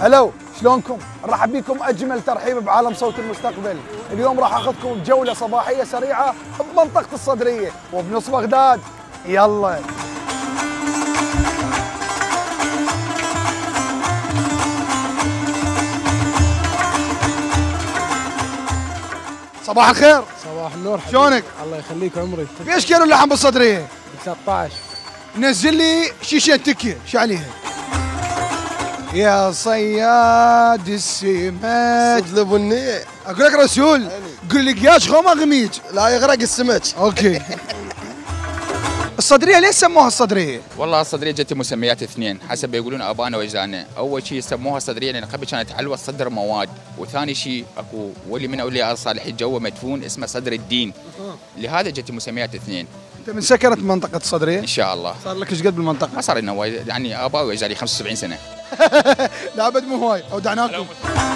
هلو، شلونكم؟ نرحب بكم اجمل ترحيب بعالم صوت المستقبل. اليوم راح اخذكم بجوله صباحيه سريعه بمنطقه الصدريه وبنص بغداد. يلا. صباح الخير. صباح النور. شلونك؟ الله يخليك عمري. بايش كيلو اللحم بالصدريه؟ ب 13. نزل لي شيشين تكيه، شو عليها؟ يا صياد السمك. صدل بني. اقول لك رسول، قل لي قياش غوما غميج. لا يغرق السمك. اوكي. الصدريه ليش سموها الصدريه؟ والله الصدريه جت مسميات اثنين حسب ما يقولون ابانا واجدادنا، اول شيء سموها الصدريه لان قبل كانت حلوى الصدر مواد، وثاني شيء اكو ولي من اولياء الصالحين جوا مدفون اسمه صدر الدين، لهذا جت مسميات اثنين. انت من سكنت منطقه الصدريه؟ ان شاء الله. صار لك ايش قد بالمنطقه؟ ما صار لنا وايد، يعني اباي واجدادي 75 سنه. لا ابد مو هواي، اودعناكم.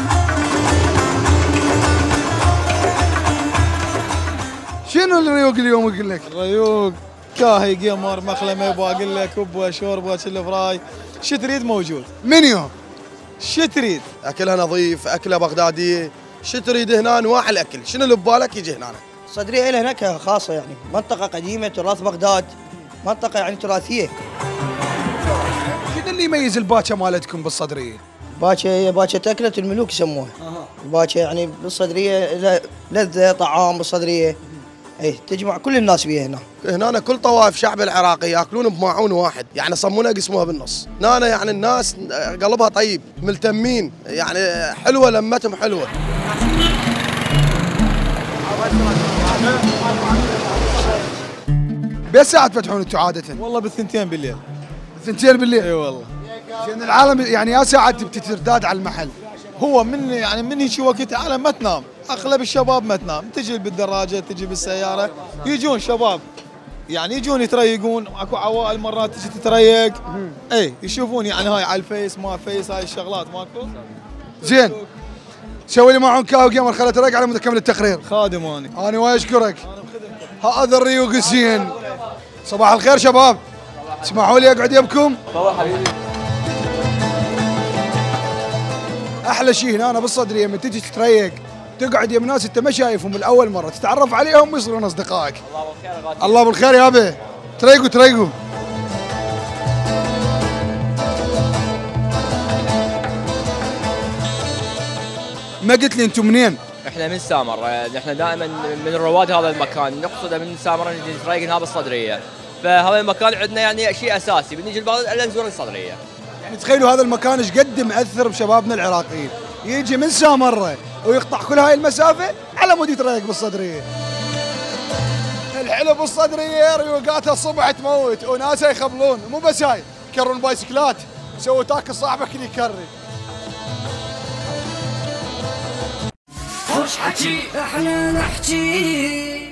شنو الريوق اليوم يقول لك؟ الريوق كاهي قمر مخلمه باقول لك كبوه شوربه شل فراي، شو تريد موجود. منيو. شو تريد؟ اكلها نظيف، اكلها بغداديه، شو تريد هنا انواع الاكل، شنو اللي ببالك يجي هنا. الصدريه لها نكهه خاصه، يعني منطقه قديمه تراث بغداد، منطقه يعني تراثيه. شنو اللي يميز الباكه مالتكم بالصدريه؟ باكه هي باكه اكله الملوك يسموها. الباكه يعني بالصدريه لذه طعام بالصدريه، اي تجمع كل الناس بيها هنا. هنا كل طوائف شعب العراقي ياكلون بماعون واحد، يعني صمونها قسموها بالنص. هنا يعني الناس قلبها طيب، ملتمين، يعني حلوه لمتهم حلوه. بس ساعة تفتحون انتم عادة؟ والله بالثنتين بالليل. الثنتين بالليل؟ اي والله. لأن العالم يعني يا ساعة بتترداد على المحل. هو من هيك وقت العالم ما تنام، اغلب الشباب ما تنام، تجي بالدراجه تجي بالسياره، يجون شباب يعني يجون يتريقون، اكو عوائل مرات تجي تتريق، اي يشوفون يعني هاي على الفيس ما فيس، هاي الشغلات ماكو. زين. سوي لي معهم كاو قمر، خليني اتريق على مود اكمل التقرير. خادم اني. انا وايد اشكرك. هذا الريوق الزين. صباح الخير شباب. تسمحوا لي اقعد يمكم؟ احلى شيء هنا أنا بالصدريه لما تجي تتريق تقعد يم ناس انت ما شايفهم من اول مره، تتعرف عليهم ويصيرون اصدقائك. الله بالخير. الله بالخير يابا. تريقوا. ما قلت لي انتم منين؟ احنا من سامر، احنا دائما من رواد هذا المكان، نقصد من سامر نجي نتريق هنا بالصدريه، فهذا المكان عندنا يعني شيء اساسي، بنيجي البلد الا نزور الصدريه. يعني تخيلوا هذا المكان ايش قد مأثر بشبابنا العراقيين، يجي من سامره ويقطع كل هاي المسافه على مود يتريق بالصدريه. الحلو بالصدريه ريوقاتها الصبح تموت، وناسها يخبلون، مو بس هاي، يكرون بايسكلات، سووا تاكل صاحبك اللي يكري. خوش حكي احنا نحكي